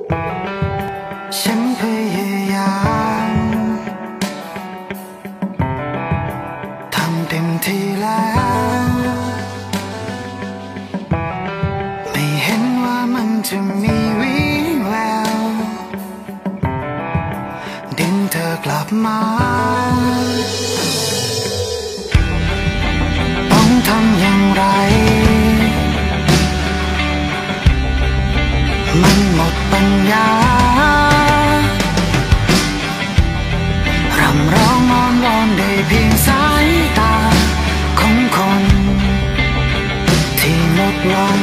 ฉันพยายามทำเต็มที่แล้วไม่เห็นว่ามันจะมีวี่แววดึงเธอกลับมาต้องทำอย่างไรมันหมดปัญญารำร้องอ้อนวอนได้เพียงสายตาของคนที่หมดหวัง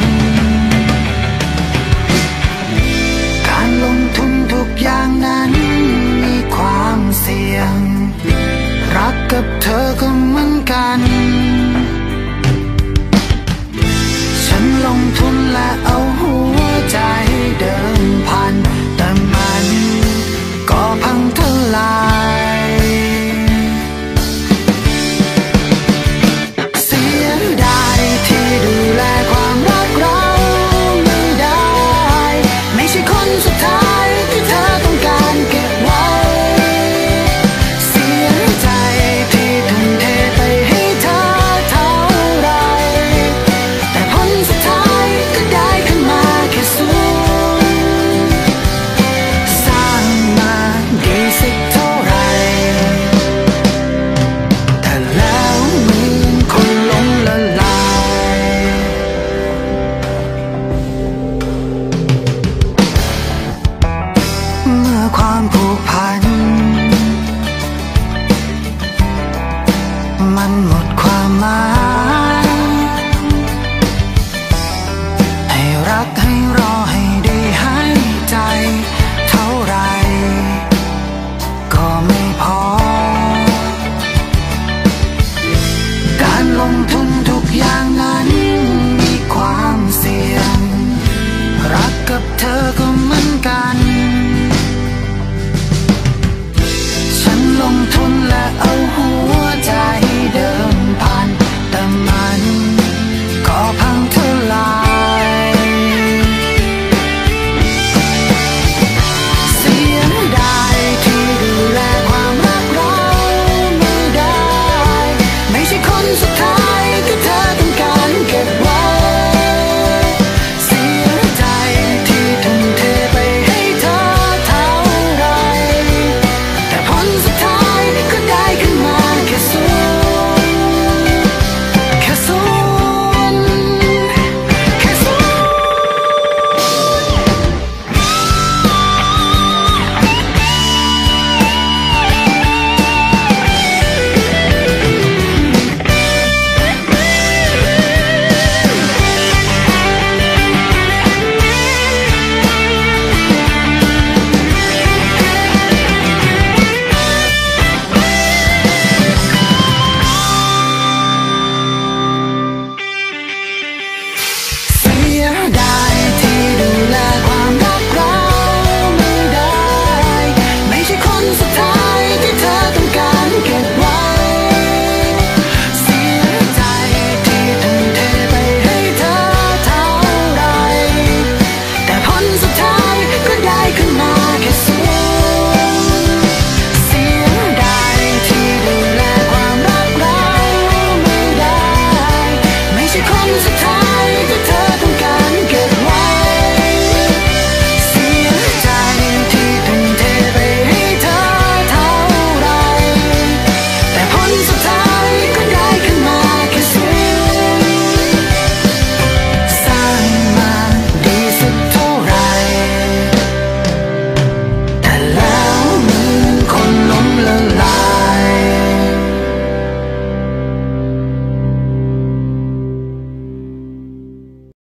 การลงทุนทุกอย่างนั้นมีความเสี่ยงรักกับเธอก็เหมือนกันฉันลงทุนและเอาหัวใจเดิมพันแต่มันก็พังทลายเสียดายที่ดูแลความรักเราไม่ได้ไม่ใช่คนสุดท้ายที่เธอต้องการเก็บไว้เสียใจที่ทุ่มเทไปให้เธอเท่าไรแต่ผลสุดท้ายก็ได้ขึ้นมาแค่ศูนย์สร้างมาดีสักเท่าไรแต่แล้วมือคนล้มละลายเมื่อความผูกพันมันหมดความหมายให้รักให้รอให้ได้หายใจเท่าไรก็ไม่พอการลงทุนทุกอย่างนั้นมีความเสี่ยงรักกับเธอก็เหมือนกันฉันลงทุนและเอาหัว